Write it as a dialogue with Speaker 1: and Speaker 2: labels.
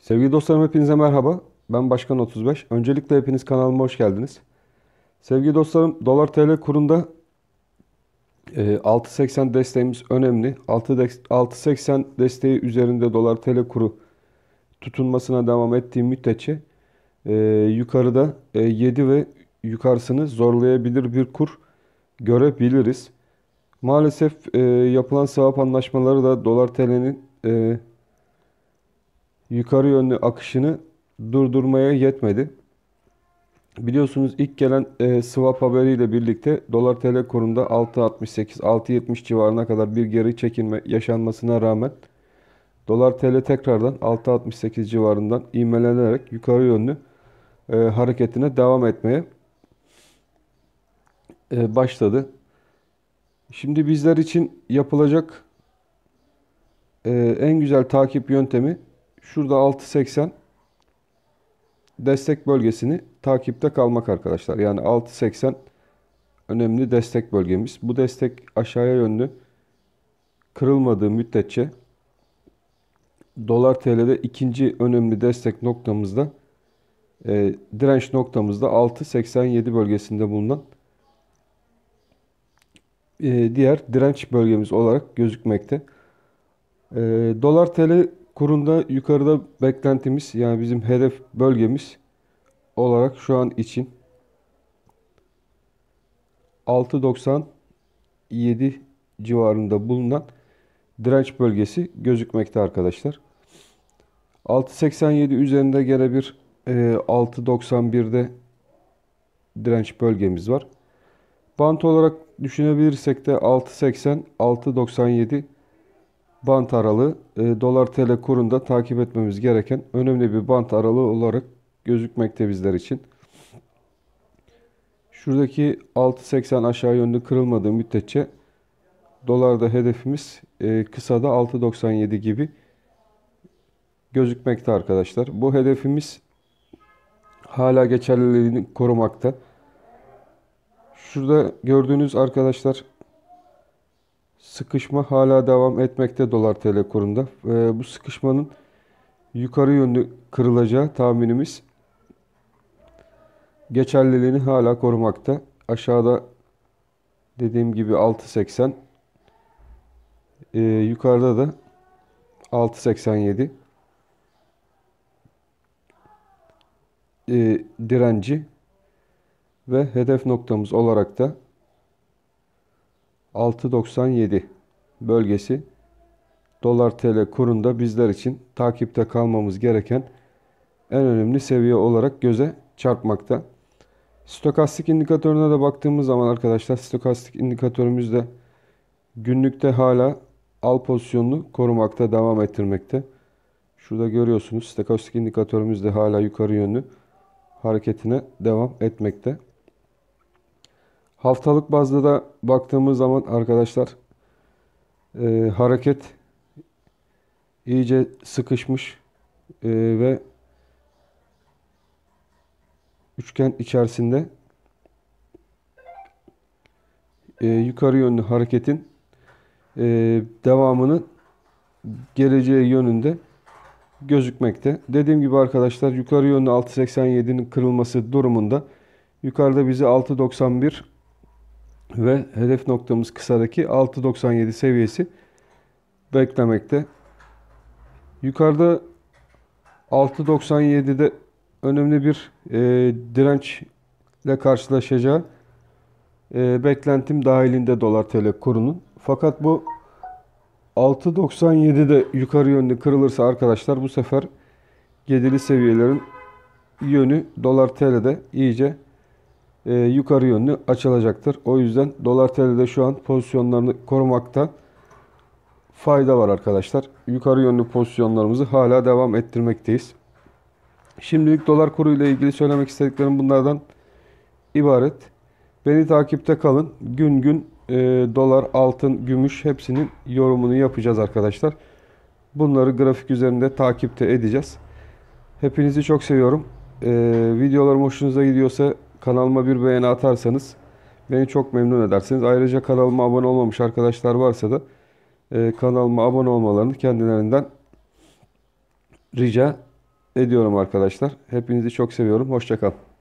Speaker 1: Sevgili dostlarım hepinize merhaba. Ben Başkan 35. Öncelikle hepiniz kanalıma hoş geldiniz. Sevgili dostlarım dolar TL kurunda 6.80 desteğimiz önemli. 6.80 desteği üzerinde dolar TL kuru tutunmasına devam ettiği müddetçe yukarıda 7 ve yukarısını zorlayabilir bir kur görebiliriz. Maalesef yapılan swap anlaşmaları da dolar TL'nin yukarı yönlü akışını durdurmaya yetmedi. Biliyorsunuz ilk gelen swap haberiyle birlikte dolar TL kurunda 6.68-6.70 civarına kadar bir geri çekilme yaşanmasına rağmen dolar TL tekrardan 6.68 civarından ivmelenerek yukarı yönlü hareketine devam etmeye başladı. Şimdi bizler için yapılacak en güzel takip yöntemi şurada 6.80 destek bölgesini takipte kalmak arkadaşlar. Yani 6.80 önemli destek bölgemiz. Bu destek aşağıya yönlü kırılmadığı müddetçe dolar TL'de ikinci önemli destek noktamızda direnç noktamızda 6.87 bölgesinde bulunan diğer direnç bölgemiz olarak gözükmekte. Dolar TL kurunda yukarıda beklentimiz yani bizim hedef bölgemiz olarak şu an için 6.97 civarında bulunan direnç bölgesi gözükmekte arkadaşlar. 6.87 üzerinde gene bir 6.91'de direnç bölgemiz var. Bant olarak düşünebilirsek de 6.80 6.97 bant aralığı dolar TL kurunda takip etmemiz gereken önemli bir bant aralığı olarak gözükmekte bizler için. Şuradaki 6.80 aşağı yönlü kırılmadığı müddetçe dolarda hedefimiz kısada 6.97 gibi gözükmekte arkadaşlar. Bu hedefimiz hala geçerliliğini korumakta. Şurada gördüğünüz arkadaşlar sıkışma hala devam etmekte dolar TL kurunda. Bu sıkışmanın yukarı yönlü kırılacağı tahminimiz geçerliliğini hala korumakta. Aşağıda dediğim gibi 6.80 yukarıda da 6.87 direnci ve hedef noktamız olarak da 6.97 bölgesi dolar TL kurunda bizler için takipte kalmamız gereken en önemli seviye olarak göze çarpmakta. Stokastik indikatörüne de baktığımız zaman arkadaşlar stokastik indikatörümüz de günlükte hala al pozisyonunu korumakta, devam ettirmekte. Şurada görüyorsunuz stokastik indikatörümüz de hala yukarı yönlü hareketine devam etmekte. Haftalık bazda da baktığımız zaman arkadaşlar hareket iyice sıkışmış ve üçgen içerisinde yukarı yönlü hareketin devamının geleceği yönünde gözükmekte. Dediğim gibi arkadaşlar yukarı yönlü 6.87'nin kırılması durumunda yukarıda bizi 6.91 ve hedef noktamız kısadaki 6.97 seviyesi beklemekte. Yukarıda 6.97'de önemli bir dirençle karşılaşacağı beklentim dahilinde dolar TL kurunun. Fakat bu 6.97'de yukarı yönlü kırılırsa arkadaşlar bu sefer gedili seviyelerin yönü dolar TL'de iyice yukarı yönlü açılacaktır. O yüzden dolar TL'de şu an pozisyonlarını korumakta fayda var arkadaşlar. Yukarı yönlü pozisyonlarımızı hala devam ettirmekteyiz. Şimdilik dolar kuru ile ilgili söylemek istediklerim bunlardan ibaret. Beni takipte kalın. Gün gün dolar, altın, gümüş hepsinin yorumunu yapacağız arkadaşlar. Bunları grafik üzerinde takipte edeceğiz. Hepinizi çok seviyorum. Videolarım hoşunuza gidiyorsa kanalıma bir beğeni atarsanız beni çok memnun edersiniz. Ayrıca kanalıma abone olmamış arkadaşlar varsa da kanalıma abone olmalarını kendilerinden rica ediyorum arkadaşlar. Hepinizi çok seviyorum. Hoşça kal.